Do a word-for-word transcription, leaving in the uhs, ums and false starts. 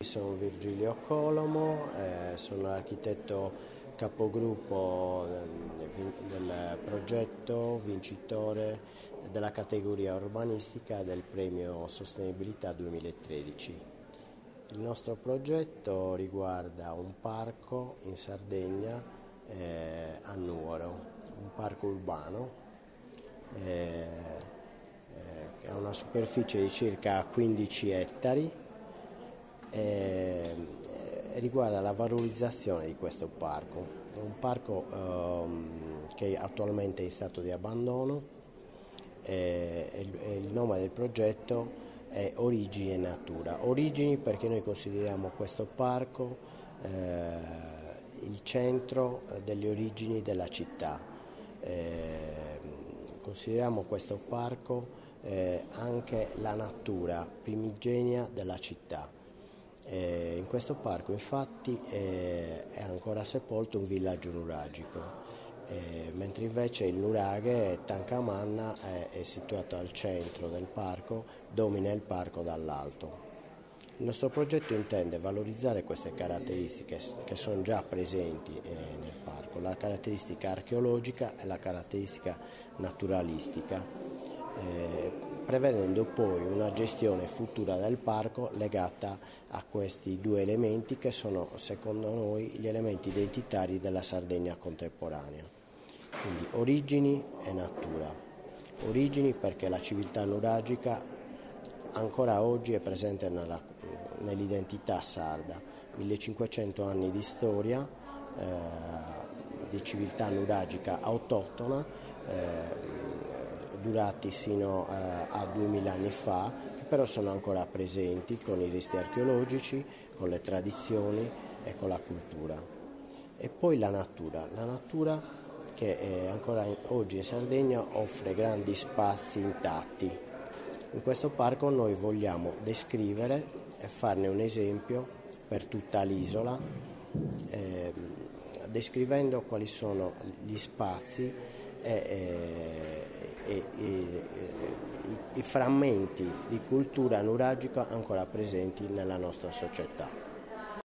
Sono Virgilio Colomo, eh, sono l'architetto capogruppo del, del progetto vincitore della categoria urbanistica del premio Sostenibilità duemilatredici. Il nostro progetto riguarda un parco in Sardegna, eh, a Nuoro, un parco urbano eh, eh, che ha una superficie di circa quindici ettari. E riguarda la valorizzazione di questo parco. È un parco ehm, che attualmente è in stato di abbandono e, e il, e il nome del progetto è Origini e Natura. Origini perché noi consideriamo questo parco eh, il centro delle origini della città. Eh, consideriamo questo parco eh, anche la natura primigenia della città. Eh, in questo parco infatti eh, è ancora sepolto un villaggio nuragico, eh, mentre invece il nuraghe Tancamanna è, è situato al centro del parco, domina il parco dall'alto. Il nostro progetto intende valorizzare queste caratteristiche che sono già presenti eh, nel parco, la caratteristica archeologica e la caratteristica naturalistica, eh, prevedendo poi una gestione futura del parco legata a questi due elementi che sono, secondo noi, gli elementi identitari della Sardegna contemporanea. Quindi origini e natura. Origini perché la civiltà nuragica ancora oggi è presente nella, nell'identità sarda, millecinquecento anni di storia, eh, di civiltà nuragica autoctona, eh, durati sino eh, a duemila anni fa, che però sono ancora presenti con i resti archeologici, con le tradizioni e con la cultura. E poi la natura, la natura che eh, ancora oggi in Sardegna offre grandi spazi intatti. In questo parco noi vogliamo descrivere e farne un esempio per tutta l'isola, eh, descrivendo quali sono gli spazi e, e, e, e i, i frammenti di cultura nuragica ancora presenti nella nostra società.